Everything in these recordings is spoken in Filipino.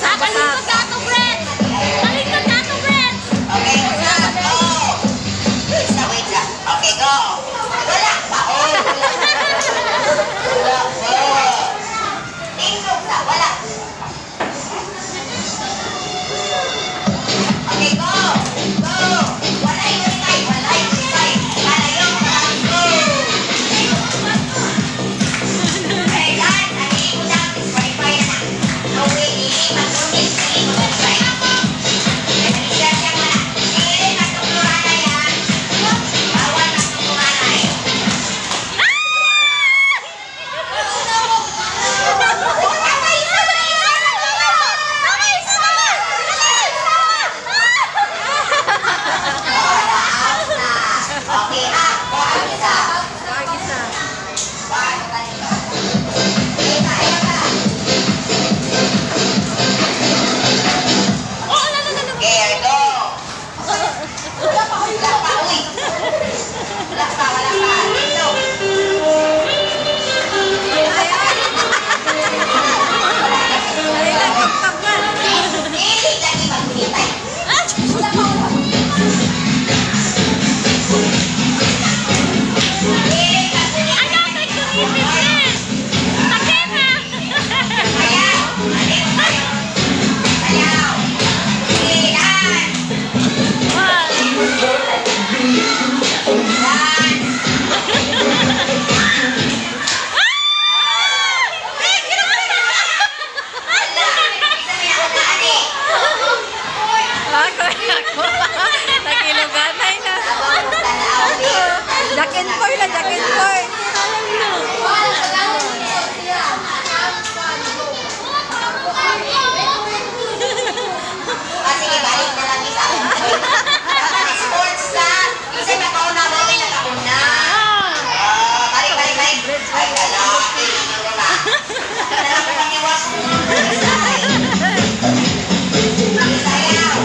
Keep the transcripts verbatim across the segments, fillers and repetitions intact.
Kalikot ka to, Brett! Kalikot ka to, Brett! Okay, go! Wait na, wait na. Okay, go! Wala pa! Oh! Wala pa! Tingnog na, wala! Okay, go! Go! Wala yung tay! Wala yung tay! Wala yung tay! Go! Hey guys, hindi ko na disqualify na. No way, hindi mag-ulit. Hindi ko mag-try. Nag-share siya mo na. Hindi, magtutulungan na yan. Bawal magtutulungan na eh. Okay, ha? Bakit isa? Bakit isa? Bakit kanina? Ika, ika. Oh, lalo, lalo. Okay, go! Wala pa, wala pa, uy! Wala pa, wala pa. Dito. Hindi lagi maghintay. Wala pa, wala pa. Nakiluganay na. Jack and Poy na, Jack and Poy. Sige, balik na lang isa. Sports na. Kasi nakauna mo, may nakauna. Balik, balik, balik. Ay, lalaki. Lalaki pang iwas mo. Sayaw.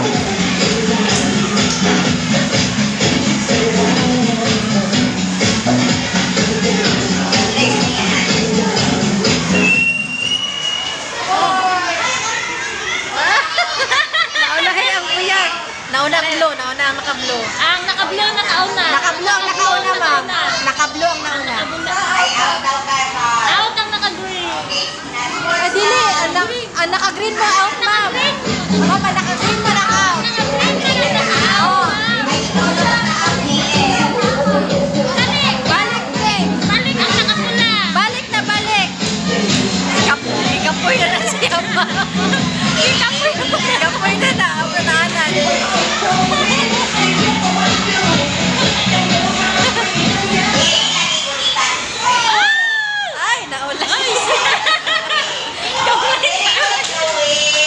Naunahin ang buyag. Nauna ang blow, nauna ang nakablow. Ang nakablow, nakauna. Nakablow ang nakauna, ma'am. Nakablow ang nauna. Ay, out, out, out, out. Out ang naka-green. Okay, Ah, dili. Ang, na- ang naka-green mo, out, ma'am. Ma'am, ang naka-green mo na out. Oo. ay, ikaw na lang na out ni Em. Balik, din. Balik ang nakapula. Balik na balik. Ikapoy, ikapoy na na siya, ma'am. Ikapoy, ikapoy na na. Ang panaanan. Ay, naula.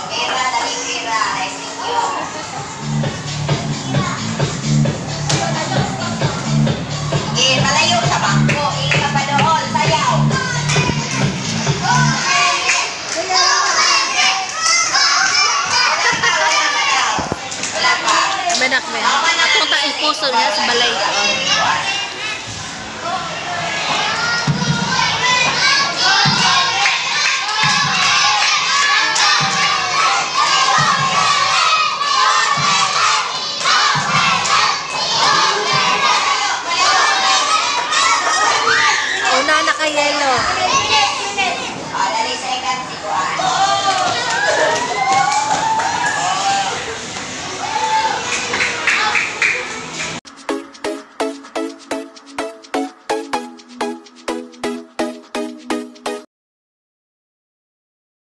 Kira, dali Kira. Nice to meet you. Sige, palayo sa bangko. Hindi ka pa doon. Sayaw. Menak, men. Atong ta ipuso niya sa balay.